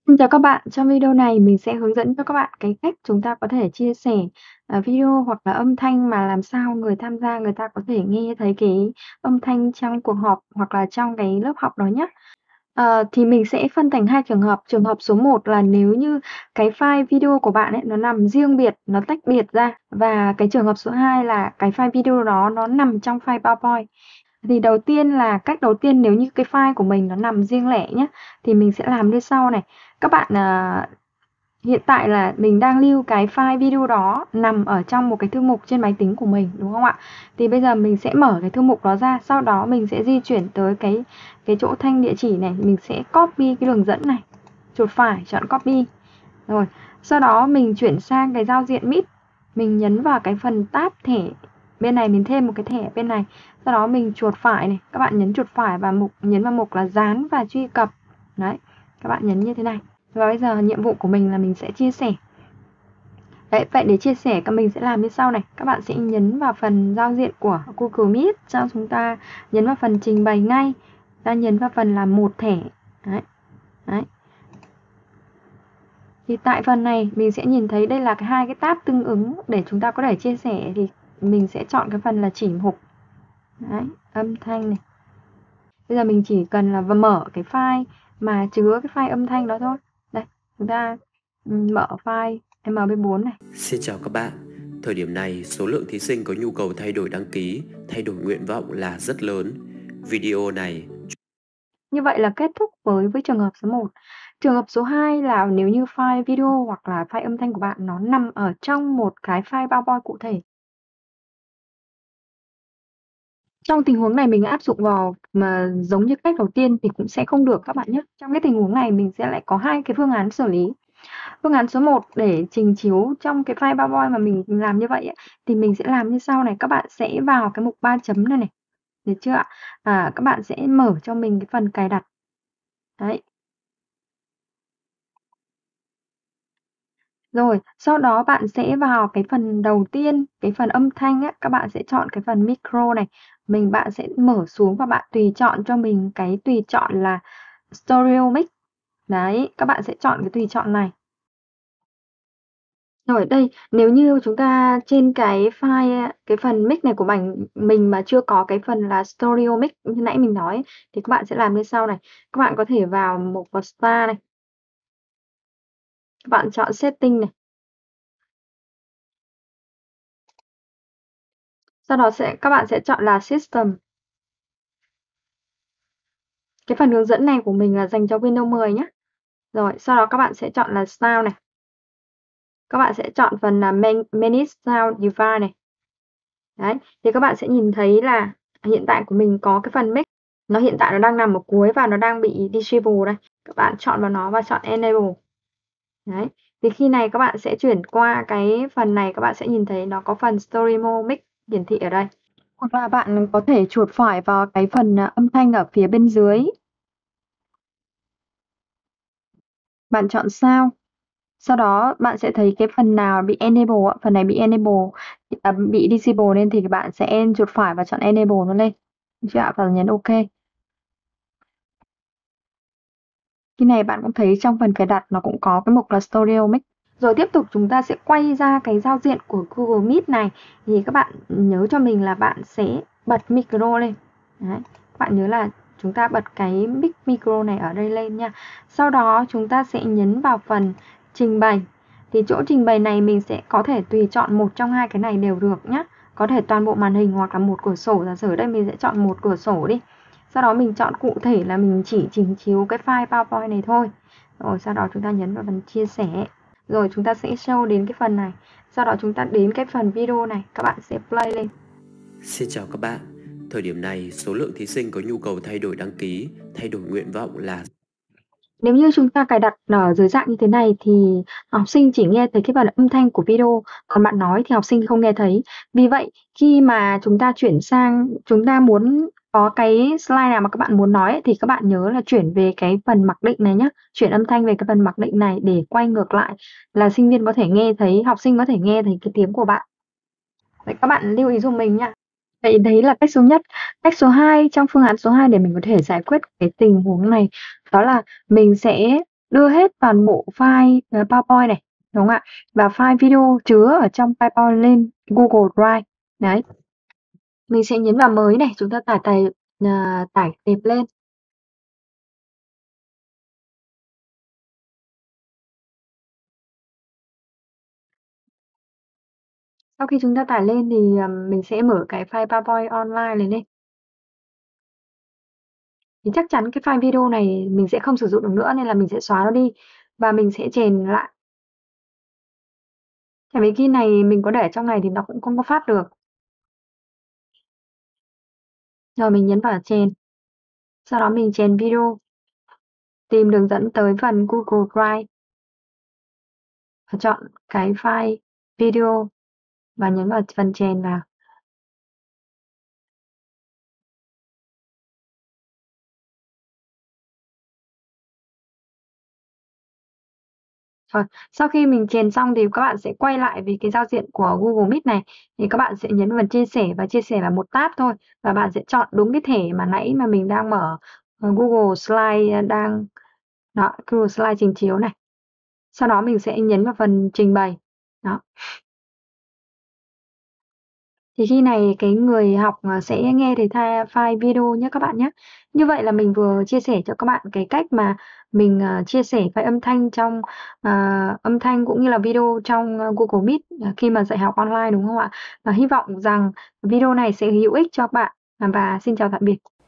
Xin chào các bạn, trong video này mình sẽ hướng dẫn cho các bạn cái cách chúng ta có thể chia sẻ, video hoặc là âm thanh mà làm sao người tham gia người ta có thể nghe thấy cái âm thanh trong cuộc họp hoặc là trong cái lớp học đó nhé. Thì mình sẽ phân thành 2 trường hợp. Trường hợp số 1 là nếu như cái file video của bạn ấy nó nằm riêng biệt, nó tách biệt ra và cái trường hợp số 2 là cái file video đó nó nằm trong file PowerPoint. Thì cách đầu tiên nếu như cái file của mình nó nằm riêng lẻ nhé, thì mình sẽ làm như sau này. Các bạn, hiện tại là mình đang lưu cái file video đó nằm ở trong một cái thư mục trên máy tính của mình, đúng không ạ? Thì bây giờ mình sẽ mở cái thư mục đó ra, sau đó mình sẽ di chuyển tới cái chỗ thanh địa chỉ này, mình sẽ copy cái đường dẫn này, chuột phải chọn copy. Rồi, sau đó mình chuyển sang cái giao diện Meet, mình nhấn vào cái phần tab thẻ. Bên này mình thêm một cái thẻ bên này. Sau đó mình chuột phải này, các bạn nhấn chuột phải và nhấn vào mục là dán và truy cập. Đấy, các bạn nhấn như thế này. Và bây giờ nhiệm vụ của mình là mình sẽ chia sẻ. Đấy, vậy để chia sẻ mình sẽ làm như sau này. Các bạn sẽ nhấn vào phần giao diện của Google Meet, sau chúng ta nhấn vào phần trình bày ngay. Ta nhấn vào phần là một thẻ. Đấy. Đấy. Thì tại phần này mình sẽ nhìn thấy đây là hai cái tab tương ứng để chúng ta có thể chia sẻ, thì mình sẽ chọn cái phần là chỉ mục. Đấy, âm thanh này. Bây giờ mình chỉ cần là mở cái file mà chứa cái file âm thanh đó thôi. Đây, chúng ta mở file MP4 này. Xin chào các bạn. Thời điểm này, số lượng thí sinh có nhu cầu thay đổi đăng ký, thay đổi nguyện vọng là rất lớn. Video này Như vậy là kết thúc với trường hợp số 1. Trường hợp số 2 là nếu như file video hoặc là file âm thanh của bạn nó nằm ở trong một cái file PowerPoint cụ thể. Trong tình huống này mình áp dụng vào mà giống như cách đầu tiên thì cũng sẽ không được các bạn nhé. Trong cái tình huống này mình sẽ lại có hai cái phương án xử lý. Phương án số 1 để trình chiếu trong cái file PowerPoint mà mình làm như vậy ấy, thì mình sẽ làm như sau này. Các bạn sẽ vào cái mục 3 chấm này này. Được chưa ạ? Các bạn sẽ mở cho mình cái phần cài đặt. Đấy. Rồi, sau đó bạn sẽ vào cái phần đầu tiên, cái phần âm thanh á, các bạn sẽ chọn cái phần micro này. Bạn sẽ mở xuống và bạn tùy chọn cho mình cái tùy chọn là Stereo Mic. Đấy, các bạn sẽ chọn cái tùy chọn này. Rồi đây, nếu như chúng ta trên cái file, cái phần mic này của mình mà chưa có cái phần là Stereo Mic như nãy mình nói thì các bạn sẽ làm như sau này. Các bạn có thể vào mục Start này. Các bạn chọn Setting này. Sau đó các bạn sẽ chọn là System. Cái phần hướng dẫn này của mình là dành cho Windows 10 nhé. Rồi, sau đó các bạn sẽ chọn là Sound này. Các bạn sẽ chọn phần là Manage Sound Device này. Đấy, thì các bạn sẽ nhìn thấy là hiện tại của mình có cái phần mic. Hiện tại nó đang nằm ở cuối và nó đang bị disable đây. Các bạn chọn vào nó và chọn Enable. Đấy, thì khi này các bạn sẽ chuyển qua cái phần này, các bạn sẽ nhìn thấy nó có phần Stereo Mic hiển thị ở đây. Hoặc là bạn có thể chuột phải vào cái phần âm thanh ở phía bên dưới. Bạn chọn Sound. Sau đó bạn sẽ thấy cái phần nào bị enable, phần này bị enable, bị disable nên thì bạn sẽ chuột phải và chọn enable nó lên. Được chưa ạ? Và nhấn OK. Khi này bạn cũng thấy trong phần cài đặt nó cũng có cái mục là Stereo Mic. Rồi tiếp tục chúng ta sẽ quay ra cái giao diện của Google Meet này. Thì các bạn nhớ cho mình là bạn sẽ bật micro lên. Đấy. Các bạn nhớ là chúng ta bật cái mic micro này ở đây lên nha. Sau đó chúng ta sẽ nhấn vào phần trình bày. Thì chỗ trình bày này mình sẽ có thể tùy chọn một trong hai cái này đều được nhé. Có thể toàn bộ màn hình hoặc là một cửa sổ. Giả sử đây mình sẽ chọn một cửa sổ đi. Sau đó mình chọn cụ thể là mình chỉ trình chiếu cái file PowerPoint này thôi. Rồi sau đó chúng ta nhấn vào phần chia sẻ. Rồi chúng ta sẽ show đến cái phần này. Sau đó chúng ta đến cái phần video này. Các bạn sẽ play lên. Xin chào các bạn. Thời điểm này, số lượng thí sinh có nhu cầu thay đổi đăng ký, thay đổi nguyện vọng là Nếu như chúng ta cài đặt ở dưới dạng như thế này thì học sinh chỉ nghe thấy cái phần âm thanh của video, còn bạn nói thì học sinh không nghe thấy. Vì vậy, khi mà chúng ta chuyển sang, chúng ta muốn có cái slide nào mà các bạn muốn nói ấy, thì các bạn nhớ là chuyển về cái phần mặc định này nhé. Chuyển âm thanh về cái phần mặc định này để quay ngược lại là sinh viên có thể nghe thấy, học sinh có thể nghe thấy cái tiếng của bạn. Vậy các bạn lưu ý dùm mình nha. Vậy đấy là cách số nhất. Cách số 2, trong phương án số 2 để mình có thể giải quyết cái tình huống này, đó là mình sẽ đưa hết toàn bộ file PowerPoint này, đúng không ạ? Và file video chứa ở trong PowerPoint lên Google Drive. Đấy. Mình sẽ nhấn vào mới này, chúng ta tải tệp lên. Sau khi chúng ta tải lên thì mình sẽ mở cái file PowerPoint online này lên. Thì chắc chắn cái file video này mình sẽ không sử dụng được nữa nên là mình sẽ xóa nó đi và mình sẽ chèn lại. Tại vì khi này mình có để trong này thì nó cũng không có phát được. Rồi mình nhấn vào chèn. Sau đó mình chèn video. Tìm đường dẫn tới phần Google Drive. Và chọn cái file video và nhấn vào phần chèn vào. Rồi, sau khi mình chèn xong thì các bạn sẽ quay lại với cái giao diện của Google Meet này. Thì các bạn sẽ nhấn vào phần chia sẻ và chia sẻ là một tab thôi. Và bạn sẽ chọn đúng cái thể mà nãy mà mình đang mở Google Slide Google Slide trình chiếu này. Sau đó mình sẽ nhấn vào phần trình bày. Đó. Thì khi này cái người học sẽ nghe thấy file video nhé các bạn nhé. Như vậy là mình vừa chia sẻ cho các bạn cái cách mà mình chia sẻ file âm thanh trong âm thanh cũng như là video trong Google Meet khi mà dạy học online, đúng không ạ? Và hy vọng rằng video này sẽ hữu ích cho các bạn và xin chào tạm biệt.